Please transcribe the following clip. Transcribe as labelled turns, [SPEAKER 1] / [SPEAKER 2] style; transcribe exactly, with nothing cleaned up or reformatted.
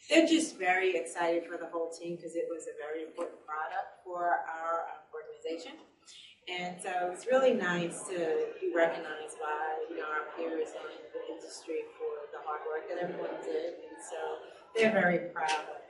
[SPEAKER 1] They're just very excited for the whole team because it was a very important product for our um, organization. And so it's really nice to be recognized by, you know, our peers in the industry for the hard work that everyone did. And so they're very proud of